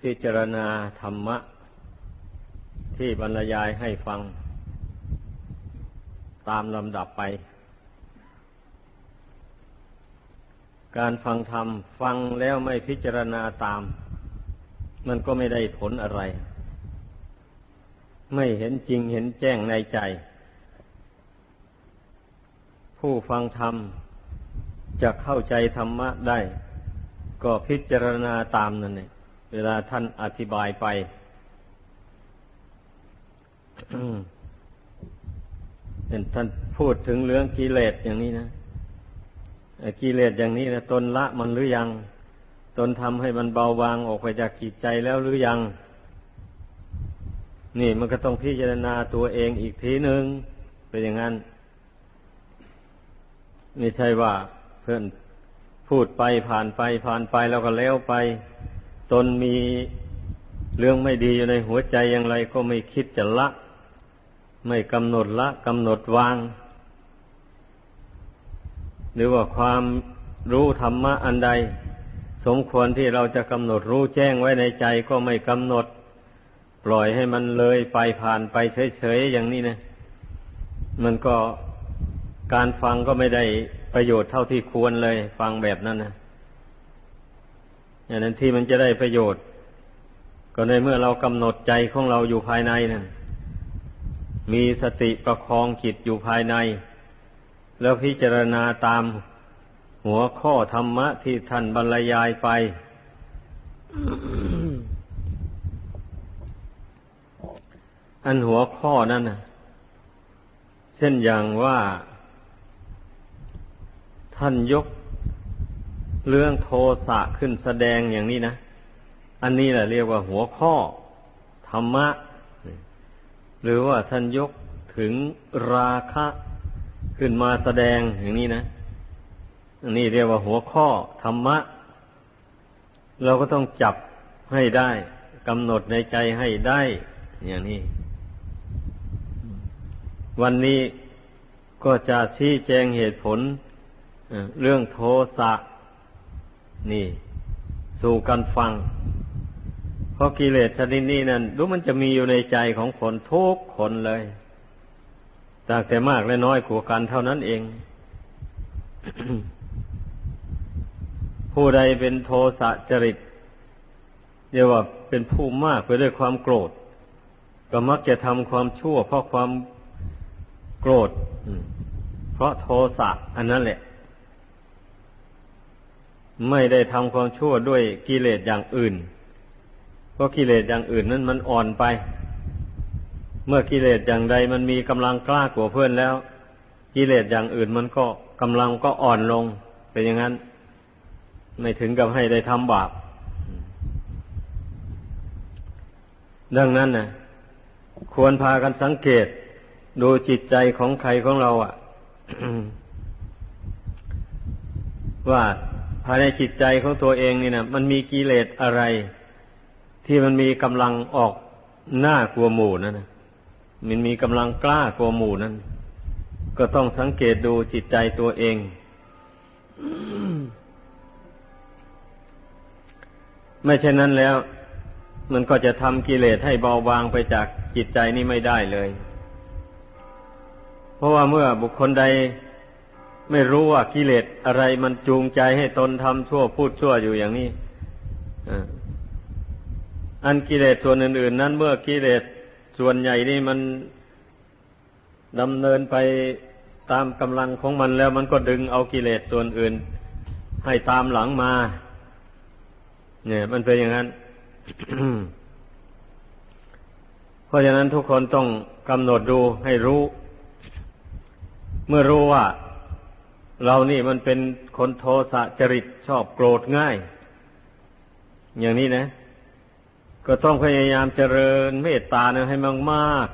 พิจารณาธรรมะที่บรรยายให้ฟังตามลำดับไปการฟังธรรมฟังแล้วไม่พิจารณาตามมันก็ไม่ได้ผลอะไรไม่เห็นจริงเห็นแจ้งในใจผู้ฟังธรรมจะเข้าใจธรรมะได้ก็พิจารณาตามนั่นเองเวลาท่านอธิบายไป เป็นท่านพูดถึงเรื่องกิเลสอย่างนี้นะกิเลสอย่างนี้นะตนละมันหรือยังตนทำให้มันเบาบางออกไปจากจิตใจแล้วหรือยังนี่มันก็ต้องพิจารณาตัวเองอีกทีหนึ่งเป็นอย่างนั้นไม่ใช่ว่าเพื่อนพูดไปผ่านไปแล้วก็แล้วไปตนมีเรื่องไม่ดีอยู่ในหัวใจอย่างไรก็ไม่คิดจะละไม่กำหนดละกำหนดวางหรือว่าความรู้ธรรมะอันใดสมควรที่เราจะกำหนดรู้แจ้งไว้ในใจก็ไม่กำหนดปล่อยให้มันเลยไปผ่านไปเฉยๆอย่างนี้นะมันก็การฟังก็ไม่ได้ประโยชน์เท่าที่ควรเลยฟังแบบนั้นนะอย่างนั้นที่มันจะได้ประโยชน์ก็ในเมื่อเรากำหนดใจของเราอยู่ภายในนั่นมีสติประคองจิตอยู่ภายในแล้วพิจารณาตามหัวข้อธรรมะที่ท่านบรรยายไป อันหัวข้อนั้นนะเช่นอย่างว่าท่านยกเรื่องโทสะขึ้นแสดงอย่างนี้นะอันนี้แหละเรียกว่าหัวข้อธรรมะหรือว่าท่านยกถึงราคะขึ้นมาแสดงอย่างนี้นะอันนี้เรียกว่าหัวข้อธรรมะเราก็ต้องจับให้ได้กำหนดในใจให้ได้อย่างนี้วันนี้ก็จะชี้แจงเหตุผลเรื่องโทสะนี่สู่กันฟังเพราะกิเลสชนิดนี้นั่นรู้มันจะมีอยู่ในใจของคนทุกคนเลยแต่มากและน้อยกว่ากันเท่านั้นเอง ผู้ใดเป็นโทสะจริตเรียกว่าเป็นผู้มากไปด้วยความโกรธก็มักจะทำความชั่วเพราะความโกรธเพราะโทสะอันนั้นแหละไม่ได้ทำความชั่วด้วยกิเลสอย่างอื่นเพราะกิเลสอย่างอื่นนั้นมันอ่อนไปเมื่อกิเลสอย่างใดมันมีกำลังกล้ากว่าเพื่อนแล้วกิเลสอย่างอื่นมันก็กำลังก็อ่อนลงเป็นอย่างนั้นไม่ถึงกับให้ได้ทำบาปดังนั้นนะควรพากันสังเกตดูจิตใจของใครของเราอ่ะ ว่าภายในจิตใจของตัวเองนี่นะมันมีกิเลสอะไรที่มันมีกำลังออกหน้ากลัวหมู่นั่นนะมันมีกำลังกล้ากลัวหมู่นั้นก็ต้องสังเกตดูจิตใจตัวเอง ไม่เช่นนั้นแล้วมันก็จะทำกิเลสให้เบาบางไปจากจิตใจนี้ไม่ได้เลยเพราะว่าเมื่อบุคคลใดไม่รู้ว่ากิเลสอะไรมันจูงใจให้ตนทำชั่วพูดชั่วอยู่อย่างนี้อันกิเลสส่วนอื่นๆนั้นเมื่อกิเลสส่วนใหญ่นี่มันดำเนินไปตามกำลังของมันแล้วมันก็ดึงเอากิเลสส่วนอื่นให้ตามหลังมาเนี่ยมันเป็นอย่างนั้น เพราะฉะนั้นทุกคนต้องกำหนดดูให้รู้เมื่อรู้ว่าเรานี่มันเป็นคนโทสะจริตชอบโกรธง่ายอย่างนี้นะก็ต้องพยายามเจริญเมตตานะให้มาก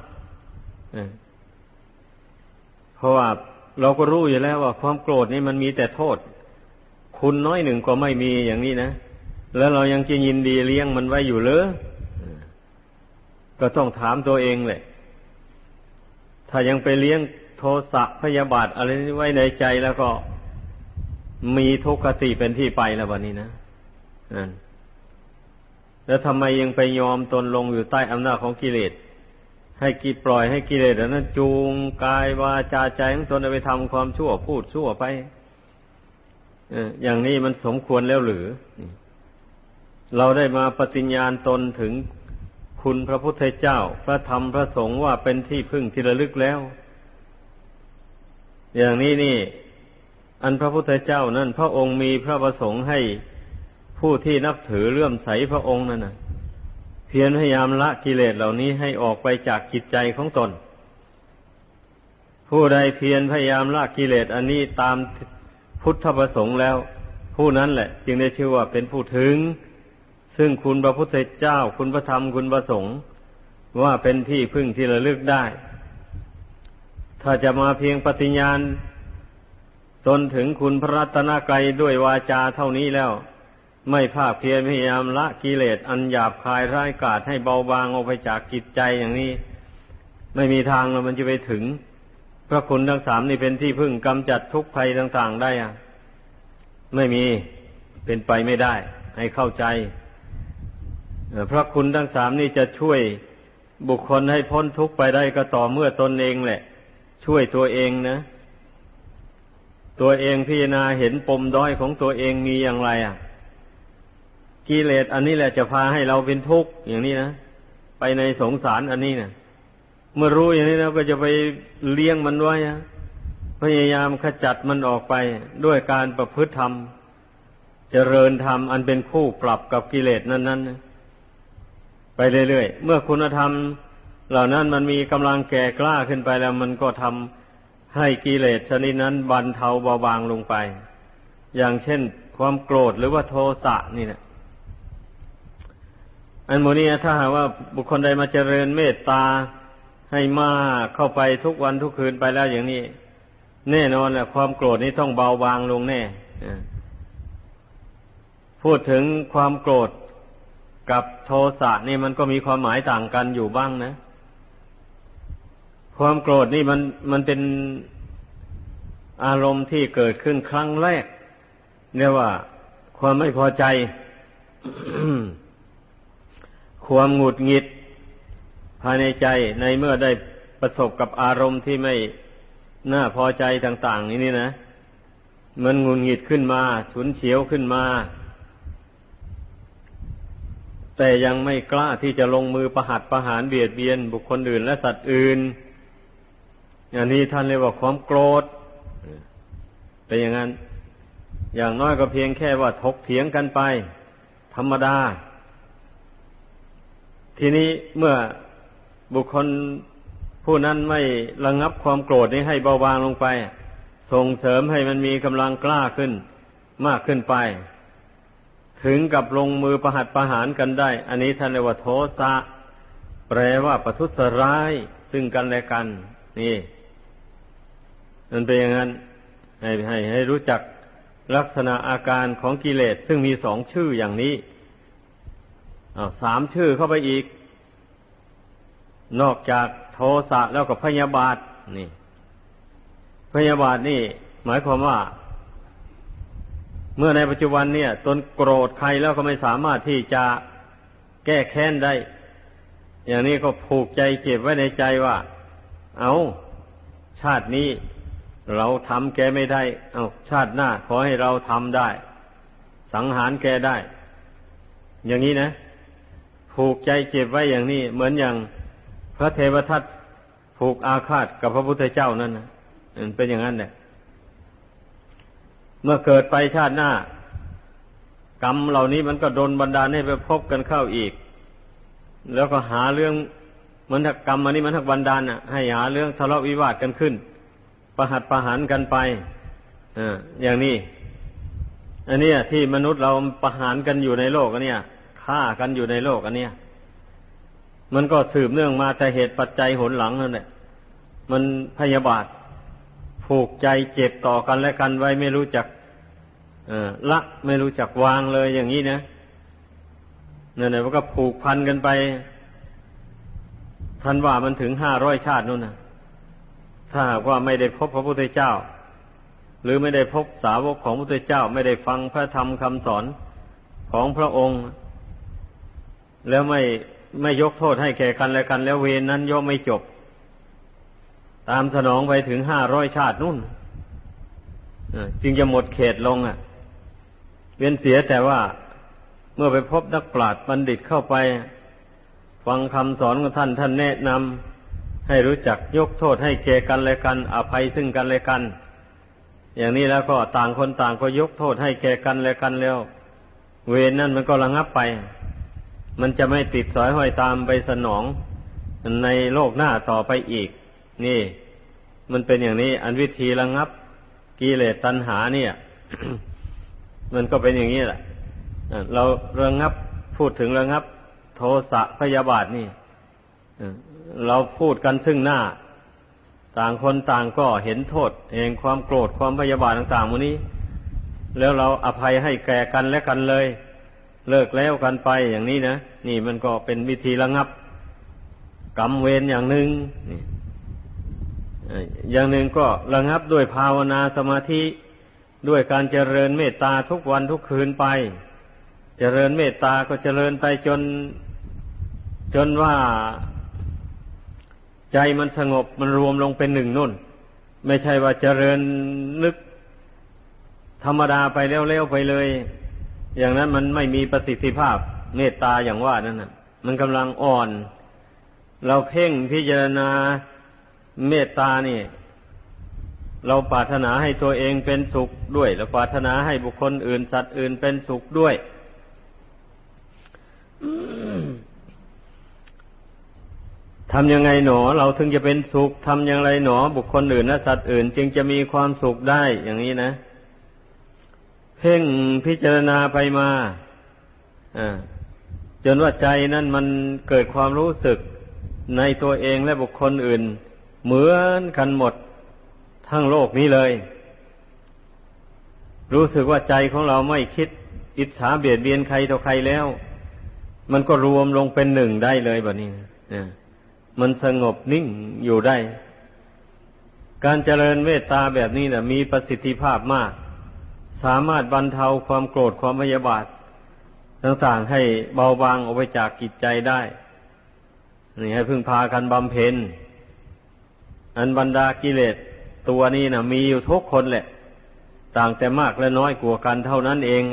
ๆเพราะว่าเราก็รู้อยู่แล้วว่าความโกรธนี่มันมีแต่โทษคุณน้อยหนึ่งก็ไม่มีอย่างนี้นะแล้วเรายังจะยินดีเลี้ยงมันไว้อยู่หรือก็ต้องถามตัวเองเลยถ้ายังไปเลี้ยงโทสะพยาบาทอะไรไว้ในใจแล้วก็มีทุกขติเป็นที่ไปแล้ววันนี้นะแล้วทำไมยังไปยอมตนลงอยู่ใต้อำนาจของกิเลสให้ปล่อยให้กิเลสนั้นจูงกายวาจาใจของตนไปทำความชั่วพูดชั่วไปอย่างนี้มันสมควรแล้วหรือเราได้มาปฏิญญาณตนถึงคุณพระพุทธเจ้าพระธรรมพระสงฆ์ว่าเป็นที่พึ่งที่ระลึกแล้วอย่างนี้นี่อันพระพุทธเจ้านั่นพระองค์มีพระประสงค์ให้ผู้ที่นับถือเลื่อมใสพระองค์นั่นน่ะเพียรพยายามละกิเลสเหล่านี้ให้ออกไปจากจิตใจของตนผู้ใดเพียรพยายามละกิเลสอันนี้ตามพุทธประสงค์แล้วผู้นั้นแหละจึงได้ชื่อว่าเป็นผู้ถึงซึ่งคุณพระพุทธเจ้าคุณพระธรรมคุณพระสงฆ์ว่าเป็นที่พึ่งที่ระลึกได้ถ้าจะมาเพียงปฏิญาณตนถึงคุณพระรัตนกรัยด้วยวาจาเท่านี้แล้วไม่ภาคเพียรพยายามละกิเลสอันหยาบคายร้ายกาจให้เบาบางออกไปจากจิตใจอย่างนี้ไม่มีทางแล้วมันจะไปถึงพระคุณทั้งสามนี่เป็นที่พึ่งกำจัดทุกข์ภัยต่างๆได้อะไม่มีเป็นไปไม่ได้ให้เข้าใจพระคุณทั้งสามนี่จะช่วยบุคคลให้พ้นทุกข์ไปได้ก็ต่อเมื่อตนเองแหละช่วยตัวเองนะตัวเองพิจารณาเห็นปมด้อยของตัวเองมีอย่างไรกิเลสอันนี้แหละจะพาให้เราเป็นทุกข์อย่างนี้นะไปในสงสารอันนี้นะเมื่อรู้อย่างนี้แล้วก็จะไปเลี้ยงมันไว้พยายามขจัดมันออกไปด้วยการประพฤติธรรมเจริญธรรมอันเป็นคู่ปรับกับกิเลสนั้นๆไปเรื่อยๆเมื่อคุณธรรมเหล่านั้นมันมีกำลังแก่กล้าขึ้นไปแล้วมันก็ทำให้กิเลสชนิดนั้นบรรเทาเบาบางลงไปอย่างเช่นความโกรธหรือว่าโทสะนี่นะอันโมนี้ถ้าหากว่าบุคคลใดมาเจริญเมตตาให้มากเข้าไปทุกวันทุกคืนไปแล้วอย่างนี้แน่นอนแหละความโกรธนี้ต้องเบาบางลงแน่พูดถึงความโกรธกับโทสะนี่มันก็มีความหมายต่างกันอยู่บ้างนะความโกรธนี่มันเป็นอารมณ์ที่เกิดขึ้นครั้งแรกเรียกว่าความไม่พอใจ ความหงุดหงิดภายในใจในเมื่อได้ประสบกับอารมณ์ที่ไม่น่าพอใจต่างๆนี่นะมันหงุดหงิดขึ้นมาฉุนเฉียวขึ้นมาแต่ยังไม่กล้าที่จะลงมือประหัตประหารเบียดเบียนบุคคลอื่นและสัตว์อื่นอย่างนี้ท่านเรียกว่าความโกรธเป็นอย่างนั้นอย่างน้อยก็เพียงแค่ว่าถกเถียงกันไปธรรมดาทีนี้เมื่อบุคคลผู้นั้นไม่ระงับความโกรธนี้ให้เบาบางลงไปส่งเสริมให้มันมีกำลังกล้าขึ้นมากขึ้นไปถึงกับลงมือประหัตประหารกันได้อันนี้ท่านเรียกว่าโทสะแปลว่าประทุษร้ายซึ่งกันและกันนี่มันเป็นอย่างนั้นให้รู้จักลักษณะอาการของกิเลสซึ่งมีสองชื่ออย่างนี้สามชื่อเข้าไปอีกนอกจากโทสะแล้วก็พยาบาทนี่พยาบาทนี่หมายความว่าเมื่อในปัจจุบันเนี่ยตนโกรธใครแล้วก็ไม่สามารถที่จะแก้แค้นได้อย่างนี้ก็ผูกใจเก็บไว้ในใจว่าเอาชาตินี้เราทำแกไม่ได้เอาชาติหน้าขอให้เราทำได้สังหารแกได้อย่างนี้นะผูกใจเก็บไว้อย่างนี้เหมือนอย่างพระเทวทัตผูกอาฆาตกับพระพุทธเจ้านั่นนะเป็นอย่างนั้นแหละเมื่อเกิดไปชาติหน้ากรรมเหล่านี้มันก็โดนบันดาลให้ไปพบกันเข้าอีกแล้วก็หาเรื่องมันถ้ากรรมอันนี้มันทักบันดาลให้หาเรื่องทะเลาะวิวาทกันขึ้นประหัตประหารกันไปอย่างนี้อันนี้ที่มนุษย์เราประหารกันอยู่ในโลกอันเนี้ยฆ่ากันอยู่ในโลกอันเนี้ยมันก็สืบเนื่องมาแต่เหตุปัจจัยหนหลังนั่นแหละมันพยาบาทผูกใจเจ็บต่อกันและกันไว้ไม่รู้จักละไม่รู้จักวางเลยอย่างนี้นะนั่นแหละมันก็ผูกพันกันไปท่านว่ามันถึง500 ชาตินู่นนะถ้าหากว่าไม่ได้พบพระพุทธเจ้าหรือไม่ได้พบสาวกของพระพุทธเจ้าไม่ได้ฟังพระธรรมคำสอนของพระองค์แล้วไม่ยกโทษให้แก่กันและกันแล้วเวรนั้นย่อมไม่จบตามสนองไปถึง500 ชาตินู่นจึงจะหมดเขตลงเว้นเสียแต่ว่าเมื่อไปพบนักปราชญ์บัณฑิตเข้าไปฟังคำสอนของท่านแนะนำให้รู้จักยกโทษให้แก่กันและกันอภัยซึ่งกันและกันอย่างนี้แล้วก็ต่างคนต่างก็ยกโทษให้แก่กันและกันแล้วเวรนั่นมันก็ระงับไปมันจะไม่ติดสอยห้อยตามไปสนองในโลกหน้าต่อไปอีกนี่มันเป็นอย่างนี้อันวิธีระงับกิเลสตัณหาเนี่ย มันก็เป็นอย่างนี้แหละเราระงับพูดถึงระงับโทสะพยาบาทนี่เราพูดกันซึ่งหน้าต่างคนต่างก็เห็นโทษแห่งความโกรธความพยาบาทต่างๆหมดนี้แล้วเราอภัยให้แก่กันและกันเลยเลิกแล้วกันไปอย่างนี้นะนี่มันก็เป็นวิธีระงับกรรมเวรอย่างหนึ่งอย่างหนึ่งก็ระงับด้วยภาวนาสมาธิด้วยการเจริญเมตตาทุกวันทุกคืนไปเจริญเมตตาก็เจริญไปจนว่าใจมันสงบมันรวมลงเป็นหนึ่งนู่นไม่ใช่ว่าเจริญนึกธรรมดาไปเร็วๆไปเลยอย่างนั้นมันไม่มีประสิทธิภาพเมตตาอย่างว่านั่นน่ะมันกำลังอ่อนเราเพ่งพิจารณาเมตตานี่เราปรารถนาให้ตัวเองเป็นสุขด้วยและปรารถนาให้บุคคลอื่นสัตว์อื่นเป็นสุขด้วยทำยังไงหนอเราถึงจะเป็นสุขทำอย่างไรหนอบุคคลอื่นและสัตว์อื่นจึงจะมีความสุขได้อย่างนี้นะเพ่งพิจารณาไปมาจนว่าใจนั้นมันเกิดความรู้สึกในตัวเองและบุคคลอื่นเหมือนกันหมดทั้งโลกนี้เลยรู้สึกว่าใจของเราไม่คิดอิจฉาเบียดเบียนใครต่อใครแล้วมันก็รวมลงเป็นหนึ่งได้เลยแบบนี้มันสงบนิ่งอยู่ได้การเจริญเมตตาแบบนี้นะมีประสิทธิภาพมากสามารถบรรเทาความโกรธความพยาบาทต่างๆให้เบาบางออกไปจากจิตใจได้นี่ให้พึ่งพากันบำเพ็ญอันบรรดากิเลสตัวนี้นะมีอยู่ทุกคนแหละต่างแต่มากและน้อยกว่ากันเท่านั้นเอง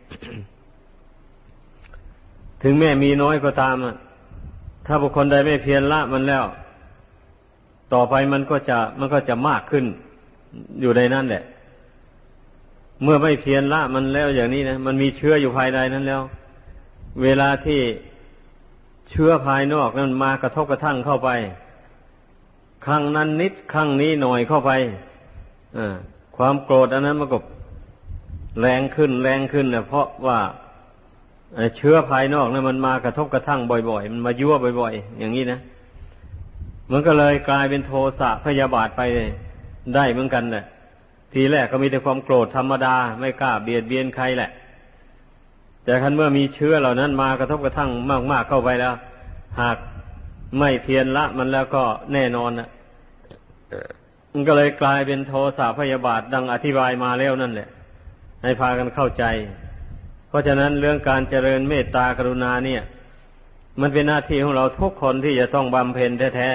ถึงแม้มีน้อยก็ตามถ้าบุคคลใดไม่เพียรละมันแล้วต่อไปมันก็จะมากขึ้นอยู่ในนั้นแหละเมื่อไม่เพียรละมันแล้วอย่างนี้นะมันมีเชื้ออยู่ภายในนั้นแล้วเวลาที่เชื้อภายนอกนั้นมากระทบกระทั่งเข้าไปครั้งนั้นนิดครั้งนี้หน่อยเข้าไปความโกรธอันนั้นมันก็แรงขึ้นนะเพราะว่าเชื้อภายนอกนั้นมันมากระทบกระทั่งบ่อยๆมันมายั่วบ่อยๆอย่างนี้นะมันก็เลยกลายเป็นโทสะพยาบาทไปได้เหมือนกันแหละทีแรกก็มีแต่ความโกรธธรรมดาไม่กล้าเบียดเบียนใครแหละแต่คันเมื่อมีเชื้อเหล่านั้นมากระทบกระทั่งมากๆเข้าไปแล้วหากไม่เพียรละมันแล้วก็แน่นอนนะมันก็เลยกลายเป็นโทสะพยาบาทดังอธิบายมาแล้วนั่นแหละให้พากันเข้าใจเพราะฉะนั้นเรื่องการเจริญเมตตากรุณาเนี่ยมันเป็นหน้าที่ของเราทุกคนที่จะต้องบำเพ็ญแท้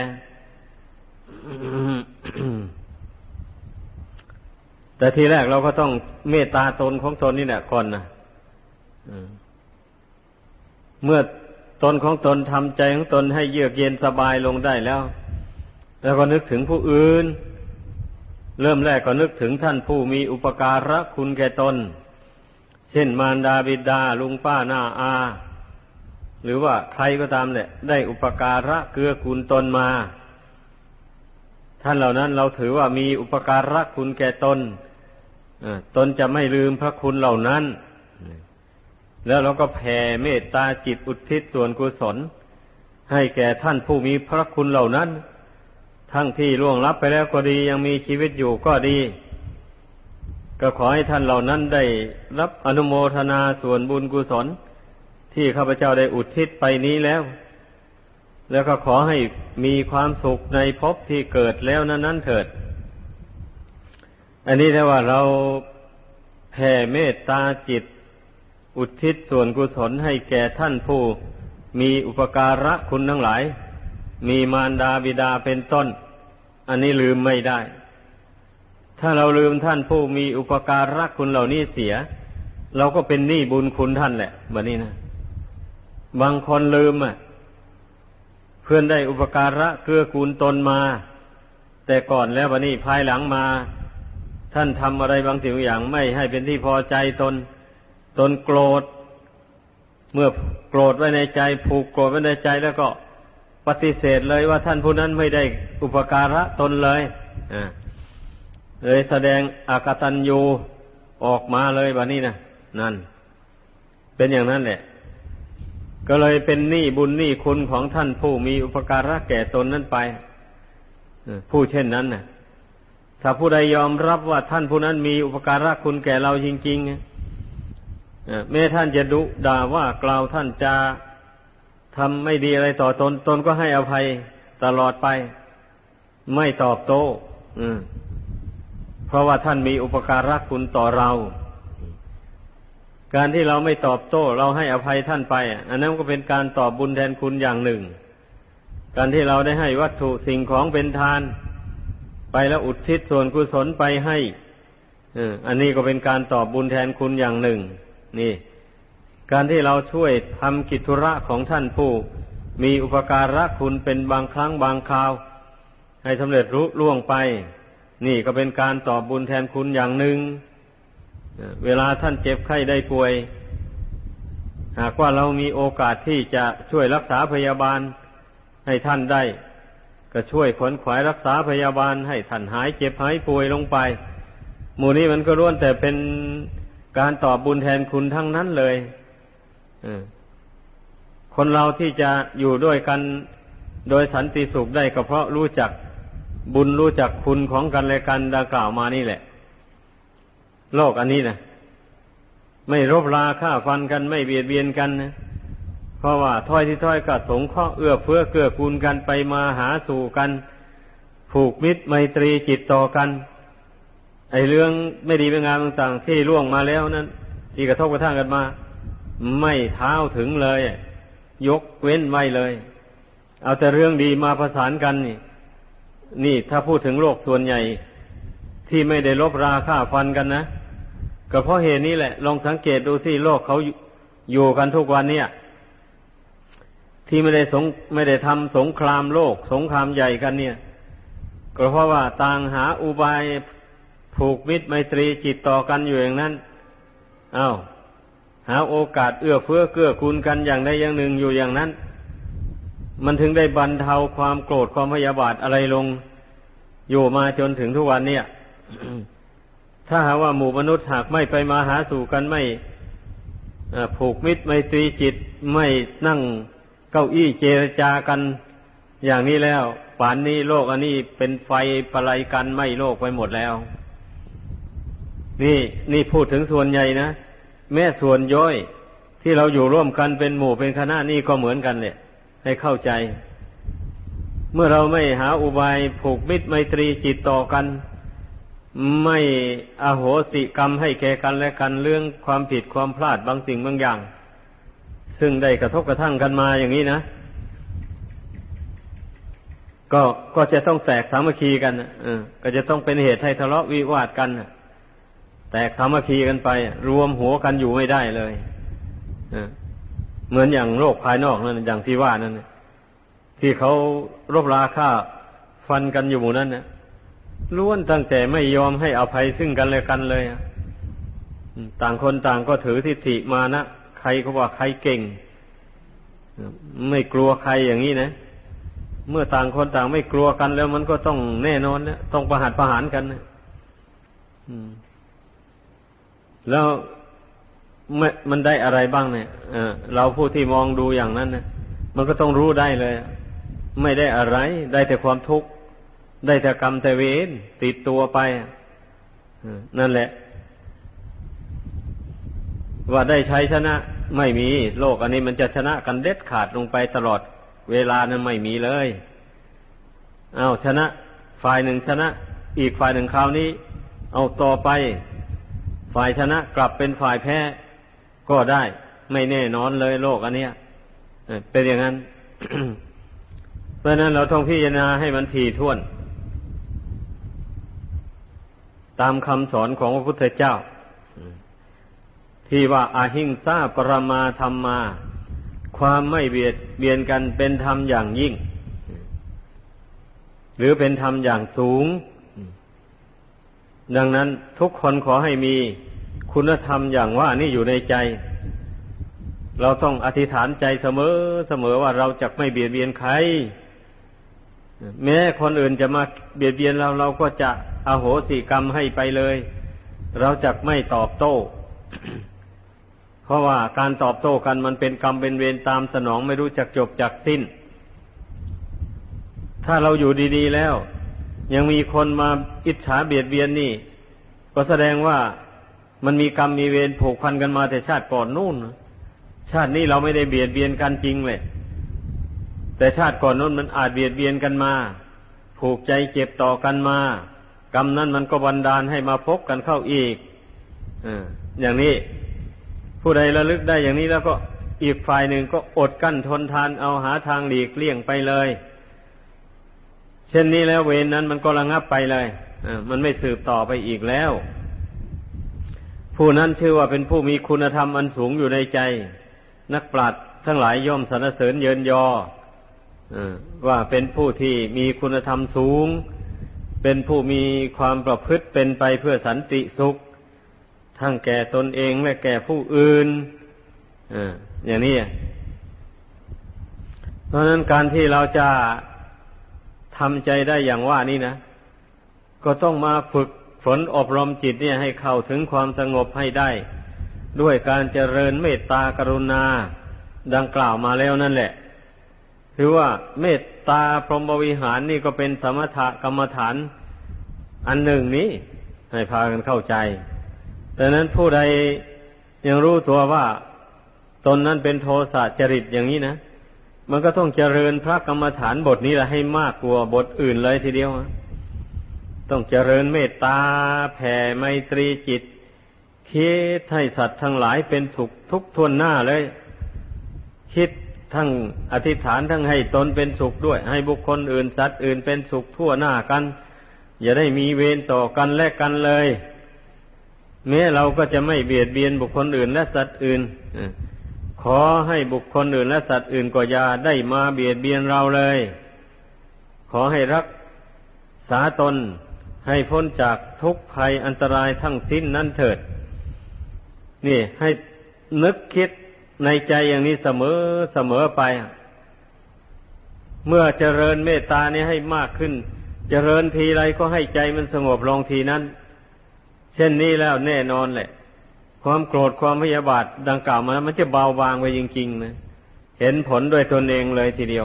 ๆ แต่ทีแรกเราก็ต้องเมตตาตนของตนนี่แหละก่อนนะเมื่อตนของตนทำใจของตนให้เยือกเย็นสบายลงได้แล้วก็นึกถึงผู้อื่นเริ่มแรกก็นึกถึงท่านผู้มีอุปการะคุณแก่ตนเช่นมารดาบิดาลุงป้าน้าอาหรือว่าใครก็ตามแหละได้อุปการะเกื้อกูลตนมาท่านเหล่านั้นเราถือว่ามีอุปการะคุณแก่ตนตนจะไม่ลืมพระคุณเหล่านั้นแล้วเราก็แผ่เมตตาจิตอุทิศส่วนกุศลให้แก่ท่านผู้มีพระคุณเหล่านั้นทั้งที่ล่วงลับไปแล้วก็ดียังมีชีวิตอยู่ก็ดีก็ขอให้ท่านเหล่านั้นได้รับอนุโมทนาส่วนบุญกุศลที่ข้าพเจ้าได้อุทิศไปนี้แล้วก็ขอให้มีความสุขในภพที่เกิดแล้วนั้นเถิดอันนี้ถ้าว่าเราแผ่เมตตาจิตอุทิศส่วนกุศลให้แก่ท่านผู้มีอุปการะคุณทั้งหลายมีมารดาบิดาเป็นต้นอันนี้ลืมไม่ได้ถ้าเราลืมท่านผู้มีอุปการะคุณเหล่านี้เสียเราก็เป็นหนี้บุญคุณท่านแหละแบบนี้นะบางคนลืมเพื่อนได้อุปการะเกื้อกูลตนมาแต่ก่อนแล้ววันนี้ภายหลังมาท่านทำอะไรบางสิ่งอย่างไม่ให้เป็นที่พอใจตนโกรธเมื่อโกรธไว้ในใจผูกโกรธไว้ในใจแล้วก็ปฏิเสธเลยว่าท่านผู้นั้นไม่ได้อุปการะตนเลยเลยแสดงอกตัญญูออกมาเลยแบบนี้นะนั่นเป็นอย่างนั้นแหละก็เลยเป็นหนี้บุญหนี้คุณของท่านผู้มีอุปการะแก่ตนนั้นไปผู้เช่นนั้นน่ะถ้าผู้ใดยอมรับว่าท่านผู้นั้นมีอุปการะคุณแก่เราจริงๆแม้ท่านจะดุด่าว่ากล่าวท่านจะทำไม่ดีอะไรต่อตนก็ให้อภัยตลอดไปไม่ตอบโต้เพราะว่าท่านมีอุปการะคุณต่อเราการที่เราไม่ตอบโต้เราให้อภัยท่านไปอันนั้นก็เป็นการตอบบุญแทนคุณอย่างหนึ่งการที่เราได้ให้วัตถุสิ่งของเป็นทานไปแล้วอุทิศส่วนกุศลไปให้อันนี้ก็เป็นการตอบบุญแทนคุณอย่างหนึ่งนี่การที่เราช่วยทำกิจธุระของท่านผู้มีอุปการะคุณเป็นบางครั้งบางคราวให้สำเร็จรุ่ล่วงไปนี่ก็เป็นการตอบบุญแทนคุณอย่างหนึ่งเวลาท่านเจ็บไข้ได้ป่วยหากว่าเรามีโอกาสที่จะช่วยรักษาพยาบาลให้ท่านได้ก็ช่วยขวนขวายรักษาพยาบาลให้ท่านหายเจ็บหายป่วยลงไปหมู่นี้มันก็ล้วนแต่เป็นการตอบบุญแทนคุณทั้งนั้นเลยคนเราที่จะอยู่ด้วยกันโดยสันติสุขได้ก็เพราะรู้จักบุญรู้จักคุณของกันและกันดังกล่าวมานี่แหละโลกอันนี้นะไม่รบราฆ่าฟันกันไม่เบียดเบียนกันนะเพราะว่าถ้อยที่ถ้อยก็สงเคราะห์เอื้อเฟื้อเกื้อกูลกันไปมาหาสู่กันผูกมิตรไมตรีจิตต่อกันไอ้เรื่องไม่ดีไม่งามต่างๆที่ล่วงมาแล้วนั้นที่กระทบกระทั่งกันมาไม่เท้าถึงเลยยกเว้นไว้เลยเอาแต่เรื่องดีมาประสานกันนี่ถ้าพูดถึงโลกส่วนใหญ่ที่ไม่ได้ลบราฆ่าฟันกันนะก็เพราะเหตุนี้แหละลองสังเกตดูสิโลกเขาอยู่กันทุกวันเนี่ยที่ไม่ได้ทำสงครามโลกสงครามใหญ่กันเนี่ยก็เพราะว่าต่างหาอุบายผูกมิตรไมตรีจิตต่อกันอยู่อย่างนั้นหาโอกาสเอื้อเฟื้อเกื้อกูลกันอย่างใดอย่างหนึ่งอยู่อย่างนั้นมันถึงได้บรรเทาความโกรธความพยาบาทอะไรลงอยู่มาจนถึงทุกวันเนี่ย ถ้าหากว่าหมู่มนุษย์หากไม่ไปมาหาสู่กันไม่ผูกมิตรไมตรีจิตไม่นั่งเก้าอี้เจรจากันอย่างนี้แล้วป่านนี้โลกอันนี้เป็นไฟประไลกันไหม้โลกไปหมดแล้วนี่พูดถึงส่วนใหญ่นะแม้ส่วนย่อยที่เราอยู่ร่วมกันเป็นหมู่เป็นคณะนี่ก็เหมือนกันเลยให้เข้าใจเมื่อเราไม่หาอุบายผูกมิตรไมตรีจิตต่อกันไม่อโหสิกรรมให้แก่กันและกันเรื่องความผิดความพลาดบางสิ่งบางอย่างซึ่งได้กระทบกระทั่งกันมาอย่างนี้นะก็จะต้องแตกสามัคคีกันก็จะต้องเป็นเหตุให้ทะเลาะวิวาทกันแตกสามัคคีกันไปรวมหัวกันอยู่ไม่ได้เลยเหมือนอย่างโลกภายนอกนั่นอย่างที่ว่านั่นที่เขารบราฆ่าฟันกันอยู่หมู่นั้นนะล้วนตั้งแต่ไม่ยอมให้อภัยซึ่งกันและกันเลยต่างคนต่างก็ถือทิฏฐิมานะใครก็ว่าใครเก่งไม่กลัวใครอย่างนี้นะเมื่อต่างคนต่างไม่กลัวกันแล้วมันก็ต้องแน่นอนนะต้องประหารกันนะแล้วมันได้อะไรบ้างเนี่ยเราผู้ที่มองดูอย่างนั้นนะมันก็ต้องรู้ได้เลยไม่ได้อะไรได้แต่ความทุกข์ได้แต่กรรมแต่เวรติดตัวไปนั่นแหละว่าได้ใช้ชนะไม่มีโลกอันนี้มันจะชนะกันเด็ดขาดลงไปตลอดเวลานั้นไม่มีเลยชนะฝ่ายหนึ่งชนะอีกฝ่ายหนึ่งคราวนี้เอาต่อไปฝ่ายชนะกลับเป็นฝ่ายแพ้ก็ได้ไม่แน่นอนเลยโลกอันเนี้ยเป็นอย่างนั้น เพราะนั้นเราต้องพิจารณาให้มันถี่ถ้วนตามคำสอนของพระพุทธเจ้าที่ว่าอหิงสาปรมาธัมมาความไม่เบียดเบียนกันเป็นธรรมอย่างยิ่งหรือเป็นธรรมอย่างสูงดังนั้นทุกคนขอให้มีคุณธรรมอย่างว่านี่อยู่ในใจเราต้องอธิษฐานใจเสมอว่าเราจะไม่เบียดเบียนใครแม้คนอื่นจะมาเบียดเบียนเราเราก็จะอโหสิกรรมให้ไปเลยเราจะไม่ตอบโต้ เพราะว่าการตอบโต้กันมันเป็นกรรมเป็นเวรตามสนองไม่รู้จักจบจักสิ้นถ้าเราอยู่ดีๆแล้วยังมีคนมาอิจฉาเบียดเบียนนี่ก็แสดงว่ามันมีกรรมมีเวรผูกพันกันมาแต่ชาติก่อนนู่นชาตินี้เราไม่ได้เบียดเบียนกันจริงเลยแต่ชาติก่อนนู้นมันอาจเบียดเบียนกันมาผูกใจเจ็บต่อกันมากรรมนั้นมันก็บันดาลให้มาพบกันเข้าอีกอย่างนี้ผู้ใดระลึกได้อย่างนี้แล้วก็อีกฝ่ายหนึ่งก็อดกั้นทนทานเอาหาทางหลีกเลี่ยงไปเลยเช่นนี้แล้วเวรนั้นมันก็ระงับไปเลยมันไม่สืบต่อไปอีกแล้วผู้นั้นชื่อว่าเป็นผู้มีคุณธรรมอันสูงอยู่ในใจนักปราชญ์ทั้งหลายย่อมสรรเสริญเยินยอว่าเป็นผู้ที่มีคุณธรรมสูงเป็นผู้มีความประพฤติเป็นไปเพื่อสันติสุขทั้งแก่ตนเองและแก่ผู้อื่นอย่างนี้เพราะฉะนั้นการที่เราจะทำใจได้อย่างว่านี่นะก็ต้องมาฝึกฝนอบรมจิตเนี่ยให้เข้าถึงความสงบให้ได้ด้วยการเจริญเมตตากรุณาดังกล่าวมาแล้วนั่นแหละคือว่าเมตตาพรหมวิหารนี่ก็เป็นสมถกรรมฐานอันหนึ่งนี้ให้พากันเข้าใจดังนั้นผู้ใดยังรู้ตัวว่าตนนั้นเป็นโทสะจริตอย่างนี้นะมันก็ต้องเจริญพระกรรมฐานบทนี้แหละให้มากกว่าบทอื่นเลยทีเดียวต้องเจริญเมตตาแผ่ไมตรีจิตคิดให้สัตว์ทั้งหลายเป็นสุขทุกทวนหน้าเลยคิดทั้งอธิษฐานทั้งให้ตนเป็นสุขด้วยให้บุคคลอื่นสัตว์อื่นเป็นสุขทั่วหน้ากันอย่าได้มีเวรต่อกันและกันเลยแม้เราก็จะไม่เบียดเบียนบุคคลอื่นและสัตว์อื่นขอให้บุคคลอื่นและสัตว์อื่นก็อย่าได้มาเบียดเบียนเราเลยขอให้รักษาตนให้พ้นจากทุกข์ภัยอันตรายทั้งสิ้นนั่นเถิดนี่ให้นึกคิดในใจอย่างนี้เสมอไปเมื่อเจริญเมตตานี้ให้มากขึ้นเจริญทีไรก็ให้ใจมันสงบลงทีนั้นเช่นนี้แล้วแน่นอนแหละความโกรธความพยาบาทดังกล่าวมามันจะเบาบางไปจริงๆนะเห็นผลด้วยตนเองเลยทีเดียว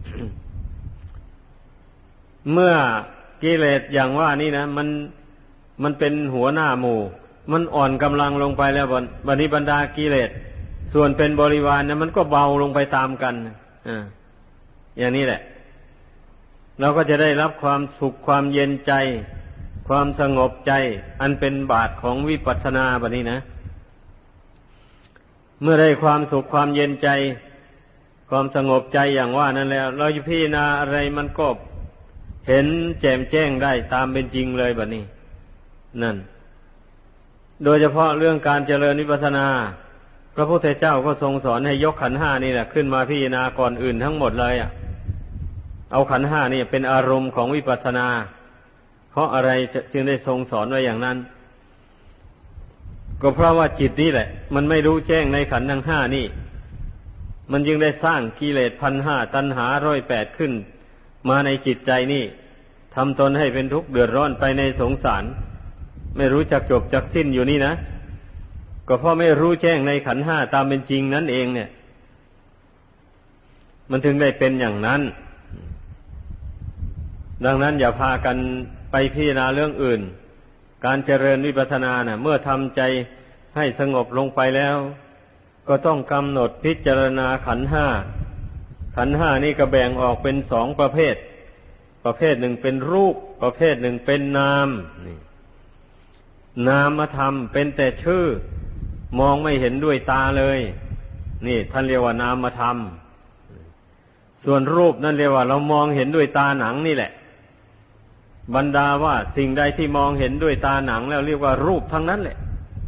เมื่อกิเลสอย่างว่านี่นะมันเป็นหัวหน้าหมู่มันอ่อนกำลังลงไปแล้วบัดนี้บรรดากิเลสส่วนเป็นบริวารนะมันก็เบาลงไปตามกันอย่างนี้แหละเราก็จะได้รับความสุขความเย็นใจความสงบใจอันเป็นบาตรของวิปัสสนาบัดนี้นะเมื่อได้ความสุขความเย็นใจความสงบใจอย่างว่านั้นแล้วเราจะพิจารณาอะไรมันก็เห็นแจ่มแจ้งได้ตามเป็นจริงเลยบัดนี้นั่นโดยเฉพาะเรื่องการเจริญวิปัสสนาพระพุทธเจ้าก็ทรงสอนให้ยกขันธ์ห้านี่แหละขึ้นมาพิจารณาก่อนอื่นทั้งหมดเลยเอาขันธ์ห้านี่เป็นอารมณ์ของวิปัสสนาเพราะอะไรจึงได้ทรงสอนไว้อย่างนั้นก็เพราะว่าจิตนี่แหละมันไม่รู้แจ้งในขันธ์ทั้งห้านี่มันจึงได้สร้างกิเลส 1,500 ตัณหา 108ขึ้นมาในจิตใจนี่ทำตนให้เป็นทุกข์เดือดร้อนไปในสงสารไม่รู้จักจบจักสิ้นอยู่นี่นะก็เพราะไม่รู้แจ้งในขันธ์ห้าตามเป็นจริงนั่นเองเนี่ยมันถึงได้เป็นอย่างนั้นดังนั้นอย่าพากันไปพิจารณาเรื่องอื่นการเจริญวิปัสสนาน่ะเมื่อทำใจให้สงบลงไปแล้วก็ต้องกำหนดพิจารณาขันธ์ห้าขันธ์ห้านี่ก็แบ่งออกเป็น2ประเภทประเภทหนึ่งเป็นรูปประเภทหนึ่งเป็นนามนามธรรมเป็นแต่ชื่อมองไม่เห็นด้วยตาเลยนี่ท่านเรียกว่านามธรรมส่วนรูปนั่นเรียกว่าเรามองเห็นด้วยตาหนังนี่แหละบรรดาว่าสิ่งใดที่มองเห็นด้วยตาหนังแล้วเรียกว่ารูปทั้งนั้นแหละ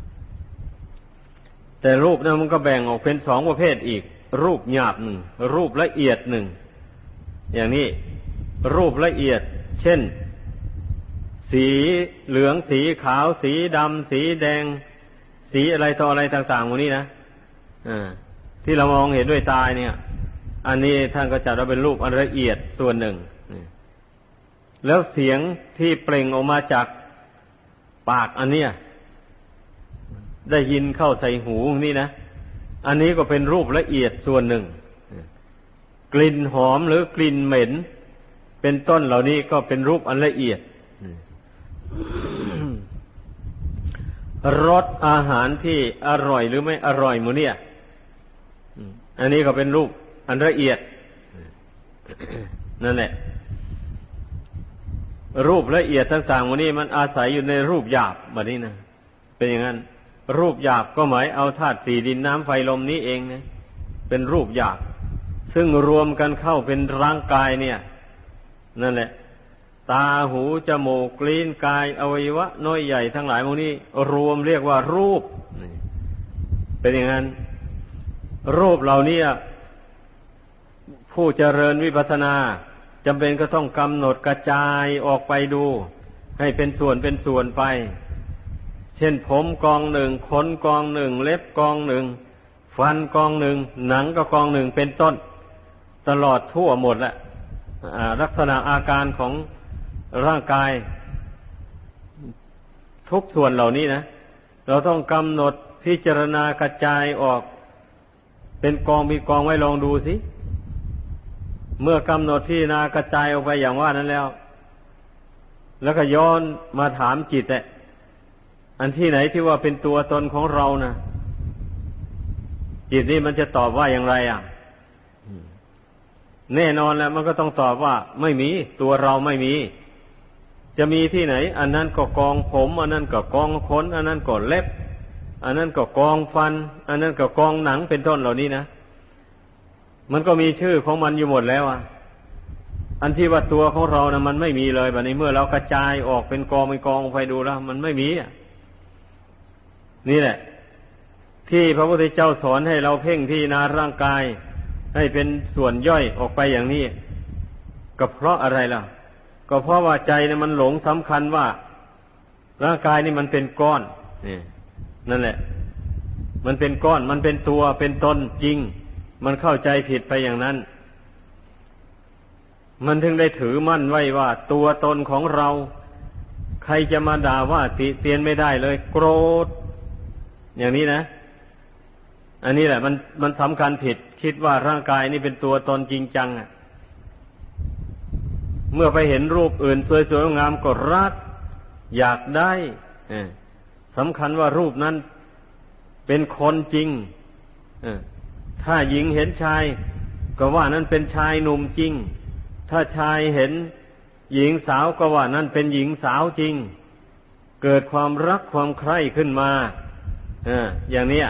แต่รูปนั้นมันก็แบ่งออกเป็นสองประเภทอีกรูปหยาบหนึ่งรูปละเอียดหนึ่งอย่างนี้รูปละเอียดเช่นสีเหลืองสีขาวสีดำสีแดงสีอะไรต่ออะไรต่างๆพวกนี้นะที่เรามองเห็นด้วยตาเนี่ยอันนี้ท่านก็จัดว่าเป็นรูปอันละเอียดส่วนหนึ่งแล้วเสียงที่เปล่งออกมาจากปากอันเนี้ยได้ยินเข้าใส่หูนี่นะอันนี้ก็เป็นรูปละเอียดส่วนหนึ่งกลิ่นหอมหรือกลิ่นเหม็นเป็นต้นเหล่านี้ก็เป็นรูปอันละเอียดรสอาหารที่อร่อยหรือไม่อร่อยหมู่เนี่ยอันนี้ก็เป็นรูปอันละเอียดนั่นแหละรูปละเอียดต่างๆหมู่นี้มันอาศัยอยู่ในรูปหยาบแบบนี้นะเป็นอย่างนั้นรูปหยาบก็หมายเอาธาตุสี่ดินน้ำไฟลมนี้เองนะเป็นรูปหยาบซึ่งรวมกันเข้าเป็นร่างกายเนี่ยนั่นแหละตาหูจมูกลิ้นกายอวัยวะน้อยใหญ่ทั้งหลายพวกนี้รวมเรียกว่ารูปเป็นอย่างนั้นรูปเหล่านี้ผู้เจริญวิปัสสนาจำเป็นก็ต้องกำหนดกระจายออกไปดูให้เป็นส่วนเป็นส่วนไปเช่นผมกองหนึ่งขนกองหนึ่งเล็บกองหนึ่งฟันกองหนึ่งหนังก็กองหนึ่งเป็นต้นตลอดทั่วหมดแหละลักษณะอาการของร่างกายทุกส่วนเหล่านี้นะเราต้องกำหนดพิจารณากระจายออกเป็นกองมีกองไว้ลองดูสิเมื่อกำหนดพิจารณากระจายออกไปอย่างว่านั้นแล้วก็ย้อนมาถามจิตอันที่ไหนที่ว่าเป็นตัวตนของเรานะจิตนี่มันจะตอบว่าอย่างไรแน่นอนแล้วมันก็ต้องตอบว่าไม่มีตัวเราไม่มีจะมีที่ไหนอันนั้นก็กองผมอันนั้นก็กองขนอันนั้นก็เล็บอันนั้นก็กองฟันอันนั้นก็กองหนังเป็นต้นเหล่านี้นะมันก็มีชื่อของมันอยู่หมดแล้วอันที่ว่าตัวของเรานะมันไม่มีเลยแบบนี้เมื่อเรากระจายออกเป็นกองเป็นกองไปดูแล้วมันไม่มีนี่แหละที่พระพุทธเจ้าสอนให้เราเพ่งพิจารณาร่างกายให้เป็นส่วนย่อยออกไปอย่างนี้ก็เพราะอะไรล่ะก็เพราะว่าใจเนี่ยมันหลงสำคัญว่าร่างกายนี่มันเป็นก้อนนี่นั่นแหละมันเป็นก้อนมันเป็นตัวเป็นตนจริงมันเข้าใจผิดไปอย่างนั้นมันถึงได้ถือมั่นไว้ว่าตัวตนของเราใครจะมาด่าว่าติเตียนไม่ได้เลยโกรธอย่างนี้นะอันนี้แหละมันสำคัญผิดคิดว่าร่างกายนี่เป็นตัวตนจริงจังเมื่อไปเห็นรูปอื่นสวยๆงามก็รักอยากได้สำคัญว่ารูปนั้นเป็นคนจริงถ้าหญิงเห็นชายก็ว่านั้นเป็นชายหนุ่มจริงถ้าชายเห็นหญิงสาวก็ว่านั้นเป็นหญิงสาวจริงเกิดความรักความใคร่ขึ้นมาอย่างนี้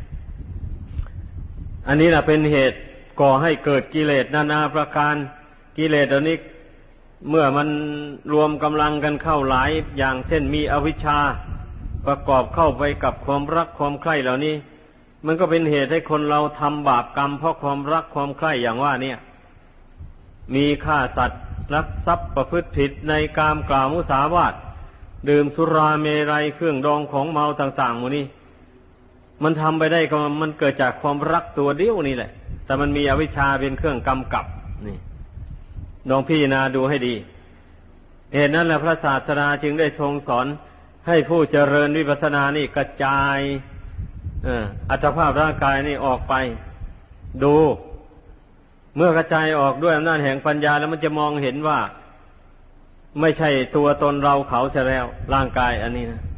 อันนี้แหละเป็นเหตุก่อให้เกิดกิเลสนานาประการกิเลสอันนี้เมื่อมันรวมกำลังกันเข้าหลายอย่างเช่นมีอวิชชาประกอบเข้าไปกับความรักความใคร่เหล่านี้มันก็เป็นเหตุให้คนเราทำบาปกรรมเพราะความรักความใคร่อย่างว่าเนี่ยมีฆ่าสัตว์ลักทรัพย์ประพฤติผิดในกามกล่าวมุสาวาทดื่มสุราเมรัยเครื่องดองของเมาต่างๆหมดนี้มันทำไปได้ก็มันเกิดจากความรักตัวเดียวนี่แหละแต่มันมีอวิชชาเป็นเครื่องกำกับนี่ลองพิจารณาดูให้ดีเหตุนั้นแหละพระศาสดาจึงได้ทรงสอนให้ผู้เจริญวิปัสสนานี่กระจายอัตภาพร่างกายนี่ออกไปดูเมื่อกระจายออกด้วยอำนาจแห่งปัญญาแล้วมันจะมองเห็นว่าไม่ใช่ตัวตนเราเขาเสียแล้วร่างกายอันนี้นะ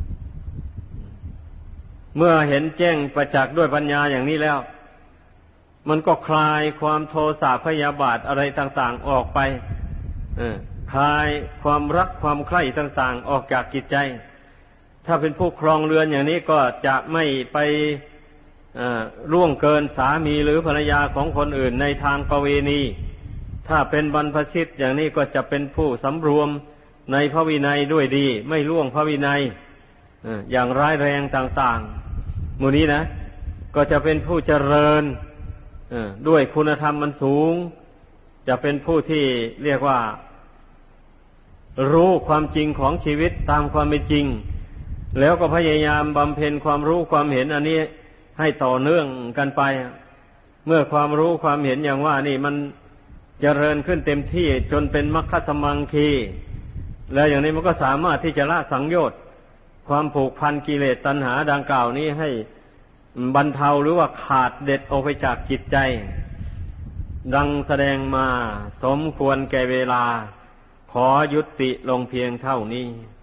เมื่อเห็นแจ้งประจักษ์ด้วยปัญญาอย่างนี้แล้วมันก็คลายความโทสะพยาบาทอะไรต่างๆออกไปคลายความรักความใคร่ต่างๆออกจากจิตใจถ้าเป็นผู้ครองเรือนอย่างนี้ก็จะไม่ไปล่วงเกินสามีหรือภรรยาของคนอื่นในทางประเวณีถ้าเป็นบรรพชิตอย่างนี้ก็จะเป็นผู้สำรวมในพระวินัยด้วยดีไม่ล่วงพระวินัยอย่างร้ายแรงต่างๆหมู่นี้นะก็จะเป็นผู้เจริญด้วยคุณธรรมมันสูงจะเป็นผู้ที่เรียกว่ารู้ความจริงของชีวิตตามความเป็นจริงแล้วก็พยายามบำเพ็ญความรู้ความเห็นอันนี้ให้ต่อเนื่องกันไปเมื่อความรู้ความเห็นอย่างว่านี่มันเจริญขึ้นเต็มที่จนเป็นมรรคสมังคีแล้วอย่างนี้มันก็สามารถที่จะละสังโยชน์ความผูกพันกิเลสตัณหาดังกล่าวนี้ให้บรรเทาหรือว่าขาดเด็ดออกไปจากจิตใจดังแสดงมาสมควรแก่เวลาขอยุติลงเพียงเท่านี้